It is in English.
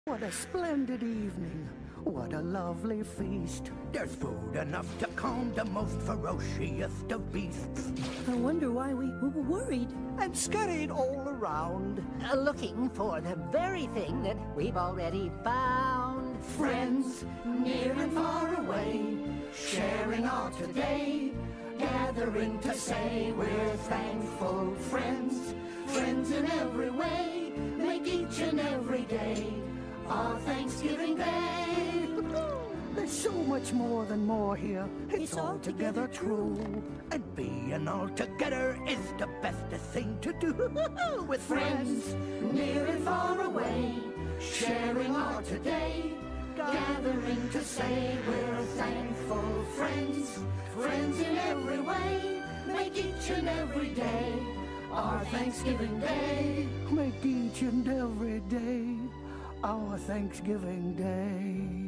What a splendid evening. What a lovely feast. There's food enough to calm the most ferocious of beasts. I wonder why we were worried. And scurried all around. Looking for the very thing that we've already found. Friends, near and far away, sharing our today. Gathering to say we're thankful friends. Friends in every way, make each and every day our Thanksgiving Day. There's so much more than more here. It's altogether true. And being all together is the bestest thing to do. With friends, near and far away, sharing our today. Gathering to say we're thankful friends. Friends in every way, make each and every day our Thanksgiving Day. Make each and every day our Thanksgiving Day.